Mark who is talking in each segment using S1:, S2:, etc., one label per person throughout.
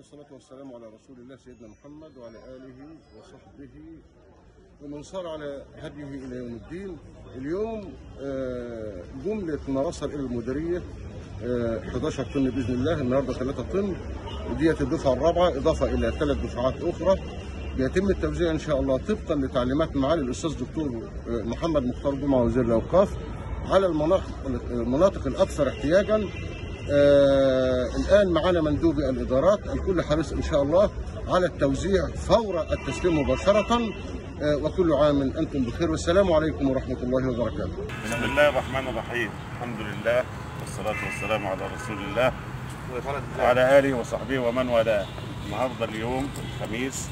S1: والصلاة والسلام على رسول الله سيدنا محمد وعلى آله وصحبه ومن صار على هديه إلى يوم الدين. اليوم جملة ما وصل إلى المديرية 11 طن بإذن الله، النهارده 3 طن، وديت الدفعة الرابعة إضافة إلى 3 دفعات أخرى. بيتم التوزيع إن شاء الله طبقا لتعليمات معالي الأستاذ دكتور محمد مختار جمعة وزير الأوقاف على المناطق الأكثر احتياجا. الآن معنا مندوبي الإدارات، الكل حريص إن شاء الله على التوزيع فور التسليم مباشرة. وكل عام أنتم بخير، والسلام عليكم ورحمة الله وبركاته.
S2: بسم الله الرحمن الرحيم، الحمد لله والصلاة والسلام على رسول الله وعلى آله وصحبه ومن والاه. النهارده اليوم الخميس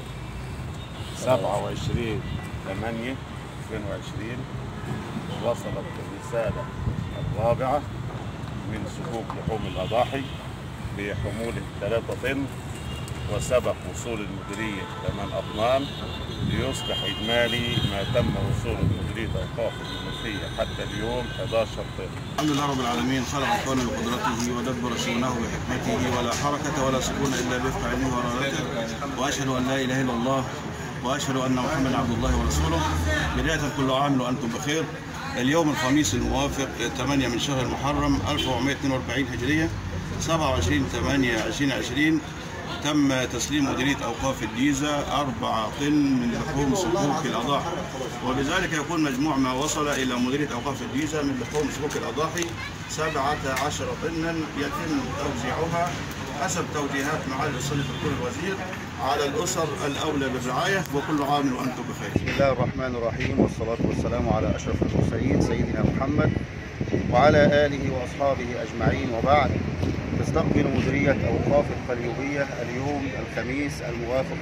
S2: 27/8/2020 وصلت الرسالة الرابعة من صكوك لحوم الأضاحي بحمولة 3 طن، وسبق وصول المديرية 8 أطنان، ليصبح إجمالي ما تم وصول مديرية أوقاف المنوفية حتى اليوم 11 طن.
S3: الحمد لله رب العالمين، خلق الكون بقدرته ودبر شؤونه بحكمته، ولا حركة ولا سكون إلا بوفق علمه وإرادته، وأشهد أن لا إله إلا الله وأشهد أن محمدا عبد الله ورسوله. بداية كل عام وأنتم بخير. اليوم الخميس الموافق 8 من شهر المحرم 1442 هجرية 27/8/2020 تم تسليم مديرية أوقاف الجيزة 4 طن من لحوم صكوك الأضاحي، وبذلك يكون مجموع ما وصل إلى مديرية أوقاف الجيزة من لحوم صكوك الأضاحي 17 طنا يتم توزيعها حسب توجيهات معالي الأستاذ الدكتور الوزير على الأسر الأولى بالرعاية. وكل عام وأنتم بخير.
S4: بسم الله الرحمن الرحيم، والصلاة والسلام على أشرف المرسلين سيدنا محمد وعلى آله وأصحابه أجمعين، وبعد. تستقبل مديرية أوقاف القليوبية اليوم الخميس الموافق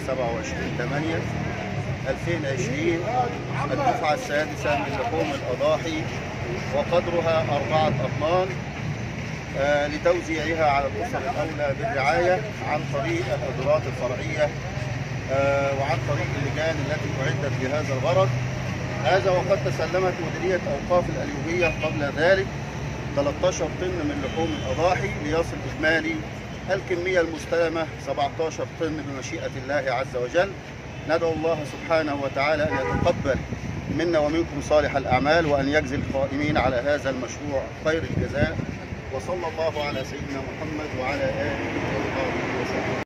S4: 27/8/2020 الدفعة السادسة من لحوم الأضاحي، وقدرها 4 أطنان، لتوزيعها على الأسر الأولى بالرعاية عن طريق الإدارات الفرعية وعن طريق اللجان التي أعدت لهذا الغرض. هذا وقد تسلمت مديرية أوقاف القليوبية قبل ذلك 13 طن من لحوم الأضاحي، ليصل إجمالي الكمية المستلمة 17 طن بمشيئة الله عز وجل. ندعو الله سبحانه وتعالى أن يتقبل منا ومنكم صالح الأعمال، وأن يجزي القائمين على هذا المشروع خير الجزاء. وصلى الله على سيدنا محمد وعلى آله وصحبه وسلم.